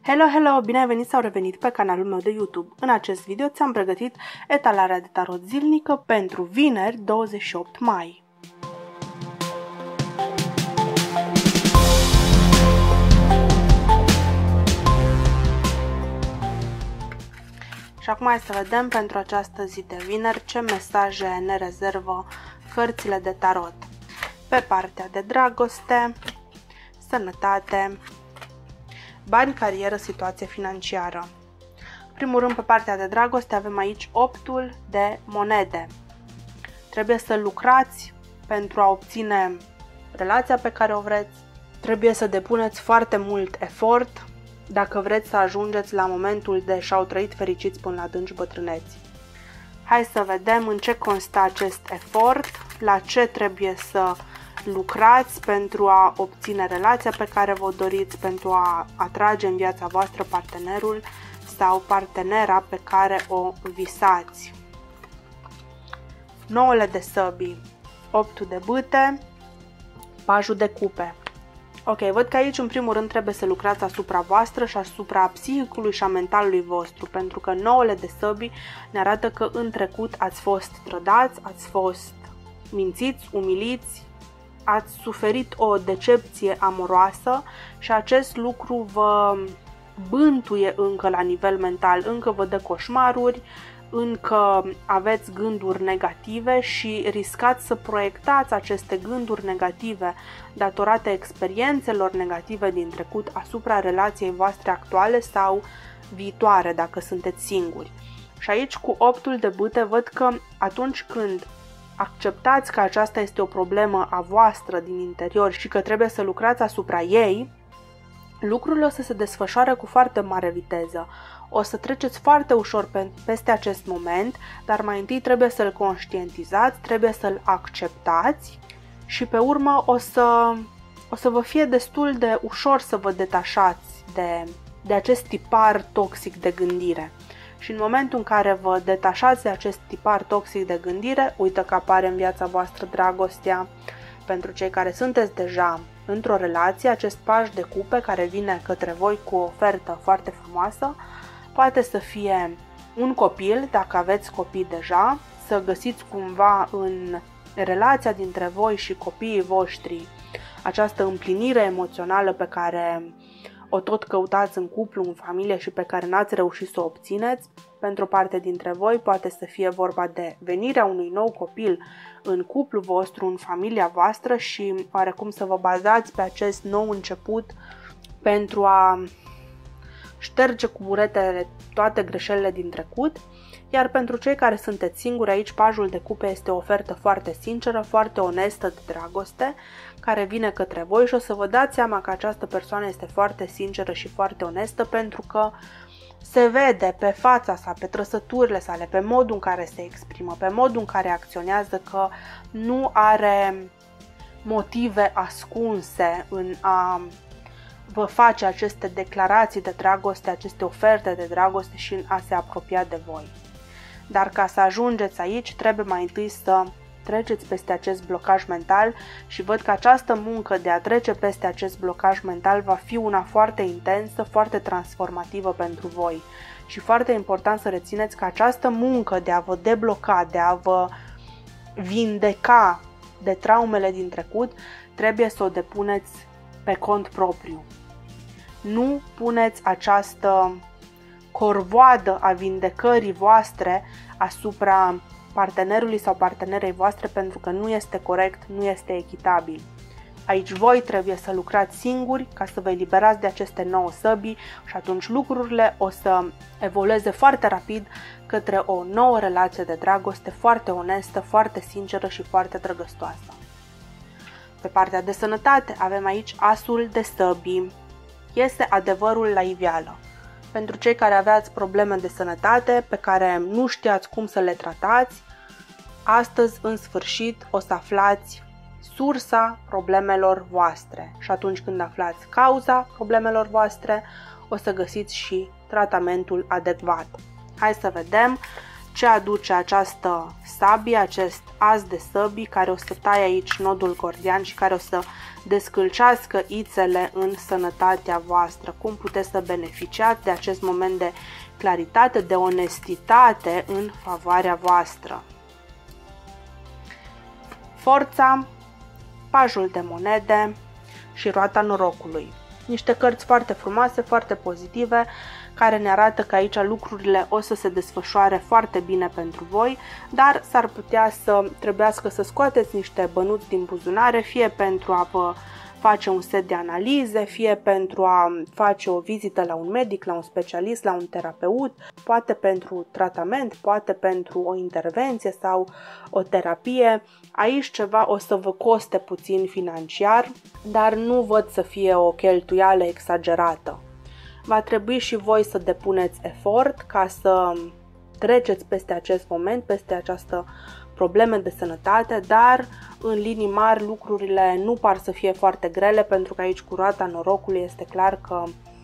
Hello! Bine ai venit sau revenit pe canalul meu de YouTube. În acest video ți-am pregătit etalarea de tarot zilnică pentru vineri 28 mai. Și acum hai să vedem pentru această zi de vineri ce mesaje ne rezervă cărțile de tarot. Pe partea de dragoste, sănătate, bani, carieră, situație financiară. În primul rând, pe partea de dragoste avem aici 8-ul de monede. Trebuie să lucrați pentru a obține relația pe care o vreți. Trebuie să depuneți foarte mult efort dacă vreți să ajungeți la momentul de și-au trăit fericiți până la adânci bătrâneți. Hai să vedem în ce constă acest efort, la ce trebuie să lucrați pentru a obține relația pe care vă doriți, pentru a atrage în viața voastră partenerul sau partenera pe care o visați. 9 de săbii, 8 de bâte, pajul de cupe. Ok, văd că aici în primul rând trebuie să lucrați asupra voastră și asupra psihicului și a mentalului vostru, pentru că 9 de săbii ne arată că în trecut ați fost trădați, ați fost mințiți, umiliți, ați suferit o decepție amoroasă și acest lucru vă bântuie încă la nivel mental, încă vă dă coșmaruri, încă aveți gânduri negative și riscați să proiectați aceste gânduri negative datorate experiențelor negative din trecut asupra relației voastre actuale sau viitoare dacă sunteți singuri. Și aici cu 8-ul de bâte văd că atunci când acceptați că aceasta este o problemă a voastră din interior și că trebuie să lucrați asupra ei, lucrurile o să se desfășoare cu foarte mare viteză. O să treceți foarte ușor peste acest moment, dar mai întâi trebuie să-l conștientizați, trebuie să-l acceptați și pe urmă o să vă fie destul de ușor să vă detașați de acest tipar toxic de gândire. Și în momentul în care vă detașați de acest tipar toxic de gândire, uită că apare în viața voastră dragostea. Pentru cei care sunteți deja într-o relație, acest paj de cupe care vine către voi cu o ofertă foarte frumoasă, poate să fie un copil, dacă aveți copii deja, să găsiți cumva în relația dintre voi și copiii voștri această împlinire emoțională pe care o tot căutați în cuplu, în familie și pe care n-ați reușit să o obțineți. Pentru o parte dintre voi poate să fie vorba de venirea unui nou copil în cuplu vostru, în familia voastră și oarecum să vă bazați pe acest nou început pentru a șterge cu buretele toate greșelile din trecut. Iar pentru cei care sunteți singuri, aici pajul de cupe este o ofertă foarte sinceră, foarte onestă de dragoste, care vine către voi și o să vă dați seama că această persoană este foarte sinceră și foarte onestă pentru că se vede pe fața sa, pe trăsăturile sale, pe modul în care se exprimă, pe modul în care acționează că nu are motive ascunse în a vă face aceste declarații de dragoste, aceste oferte de dragoste și în a se apropia de voi. Dar ca să ajungeți aici, trebuie mai întâi să treceți peste acest blocaj mental și văd că această muncă de a trece peste acest blocaj mental va fi una foarte intensă, foarte transformativă pentru voi. Și foarte important să rețineți că această muncă de a vă debloca, de a vă vindeca de traumele din trecut, trebuie să o depuneți pe cont propriu. Nu puneți această corvoadă a vindecării voastre asupra partenerului sau partenerei voastre pentru că nu este corect, nu este echitabil. Aici voi trebuie să lucrați singuri ca să vă eliberați de aceste 9 săbii și atunci lucrurile o să evolueze foarte rapid către o nouă relație de dragoste foarte onestă, foarte sinceră și foarte drăgăstoasă. Pe partea de sănătate avem aici asul de săbii. Este adevărul la iveală. Pentru cei care aveați probleme de sănătate pe care nu știați cum să le tratați, astăzi, în sfârșit, o să aflați sursa problemelor voastre. Și atunci când aflați cauza problemelor voastre, o să găsiți și tratamentul adecvat. Hai să vedem ce aduce această sabie, acest as de săbii care o să taie aici nodul gordian și care o să descălcească ițele în sănătatea voastră. Cum puteți să beneficiați de acest moment de claritate, de onestitate în favoarea voastră. Forța, pajul de monede și roata norocului. Niște cărți foarte frumoase, foarte pozitive, care ne arată că aici lucrurile o să se desfășoare foarte bine pentru voi, dar s-ar putea să trebuiască să scoateți niște bănuți din buzunare, fie pentru a vă face un set de analize, fie pentru a face o vizită la un medic, la un specialist, la un terapeut, poate pentru tratament, poate pentru o intervenție sau o terapie. Aici ceva o să vă coste puțin financiar, dar nu văd să fie o cheltuială exagerată. Va trebui și voi să depuneți efort ca să treceți peste acest moment, peste această probleme de sănătate, dar în linii mari lucrurile nu par să fie foarte grele, pentru că aici cu roata norocului este clar că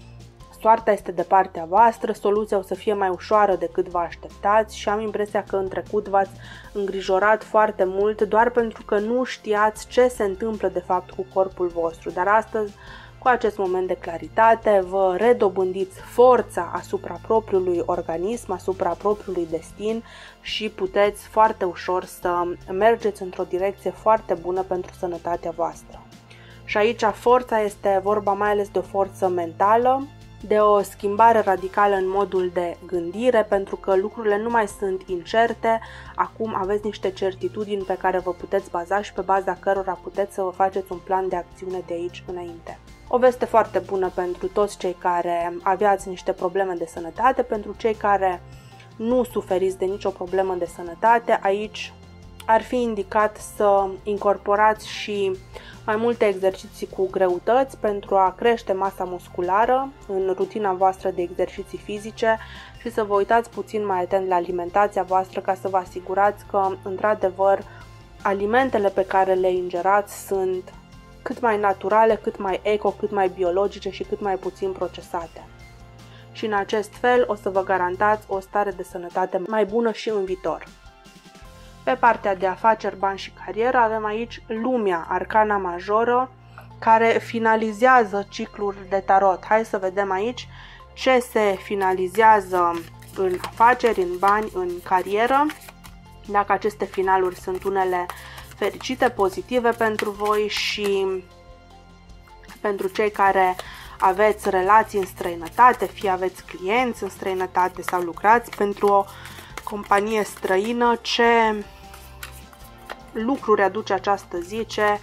soarta este de partea voastră, soluția o să fie mai ușoară decât vă așteptați și am impresia că în trecut v-ați îngrijorat foarte mult doar pentru că nu știați ce se întâmplă de fapt cu corpul vostru, dar astăzi, cu acest moment de claritate, vă redobândiți forța asupra propriului organism, asupra propriului destin și puteți foarte ușor să mergeți într-o direcție foarte bună pentru sănătatea voastră. Și aici forța este vorba mai ales de o forță mentală, de o schimbare radicală în modul de gândire, pentru că lucrurile nu mai sunt incerte, acum aveți niște certitudini pe care vă puteți baza și pe baza cărora puteți să vă faceți un plan de acțiune de aici înainte. O veste foarte bună pentru toți cei care aveați niște probleme de sănătate, pentru cei care nu suferiți de nicio problemă de sănătate, aici ar fi indicat să incorporați și mai multe exerciții cu greutăți pentru a crește masa musculară în rutina voastră de exerciții fizice și să vă uitați puțin mai atent la alimentația voastră ca să vă asigurați că, într-adevăr, alimentele pe care le ingerați sunt cât mai naturale, cât mai eco, cât mai biologice și cât mai puțin procesate. Și în acest fel o să vă garantați o stare de sănătate mai bună și în viitor. Pe partea de afaceri, bani și carieră avem aici Lumea, arcana majoră, care finalizează ciclul de tarot. Hai să vedem aici ce se finalizează în afaceri, în bani, în carieră, dacă aceste finaluri sunt unele fericite, pozitive pentru voi și pentru cei care aveți relații în străinătate, fie aveți clienți în străinătate sau lucrați pentru o companie străină, ce lucruri aduce această zi, ce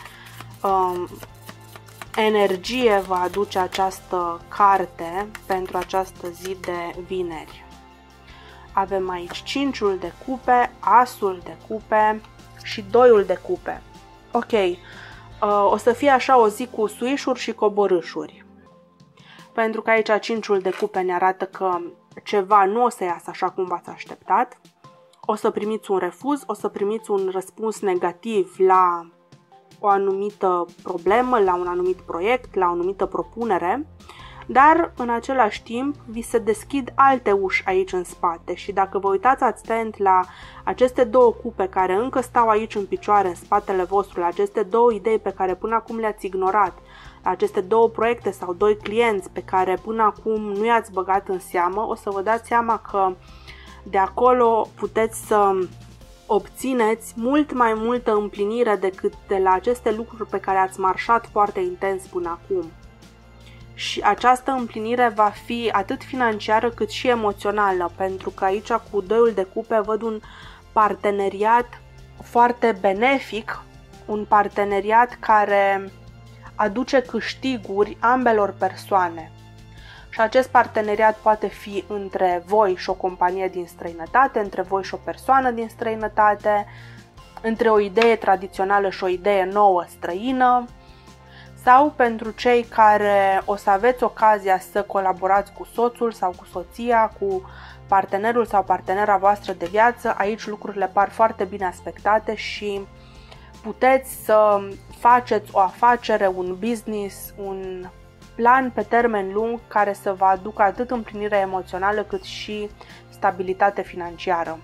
energie va aduce această carte pentru această zi de vineri. Avem aici 5-ul de cupe, asul de cupe și 2-ul de cupe. Ok, o să fie așa o zi cu suișuri și coborâșuri. Pentru că aici 5-ul de cupe ne arată că ceva nu o să iasă așa cum v-ați așteptat. O să primiți un refuz, o să primiți un răspuns negativ la o anumită problemă, la un anumit proiect, la o anumită propunere, dar în același timp vi se deschid alte uși aici în spate și dacă vă uitați atent la aceste două cupe care încă stau aici în picioare, în spatele vostru, la aceste două idei pe care până acum le-ați ignorat, la aceste două proiecte sau doi clienți pe care până acum nu i-ați băgat în seamă, o să vă dați seama că de acolo puteți să obțineți mult mai multă împlinire decât de la aceste lucruri pe care ați marșat foarte intens până acum. Și această împlinire va fi atât financiară cât și emoțională, pentru că aici cu 2-ul de cupe văd un parteneriat foarte benefic, un parteneriat care aduce câștiguri ambelor persoane. Și acest parteneriat poate fi între voi și o companie din străinătate, între voi și o persoană din străinătate, între o idee tradițională și o idee nouă străină, sau pentru cei care o să aveți ocazia să colaborați cu soțul sau cu soția, cu partenerul sau partenera voastră de viață. Aici lucrurile par foarte bine aspectate și puteți să faceți o afacere, un business, un plan pe termen lung care să vă aducă atât împlinire emoțională cât și stabilitate financiară.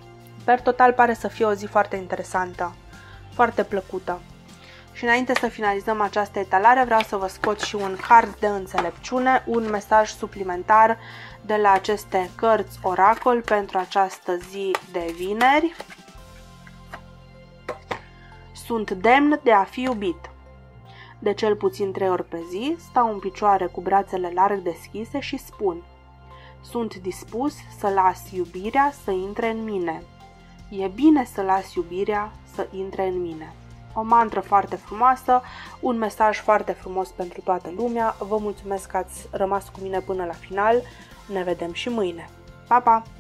Per total pare să fie o zi foarte interesantă, foarte plăcută. Și înainte să finalizăm această etalare, vreau să vă scot și un card de înțelepciune, un mesaj suplimentar de la aceste cărți oracol pentru această zi de vineri. Sunt demn de a fi iubit. De cel puțin 3 ori pe zi, stau în picioare cu brațele larg deschise și spun: sunt dispus să las iubirea să intre în mine. E bine să las iubirea să intre în mine. O mantră foarte frumoasă, un mesaj foarte frumos pentru toată lumea. Vă mulțumesc că ați rămas cu mine până la final. Ne vedem și mâine. Pa, pa!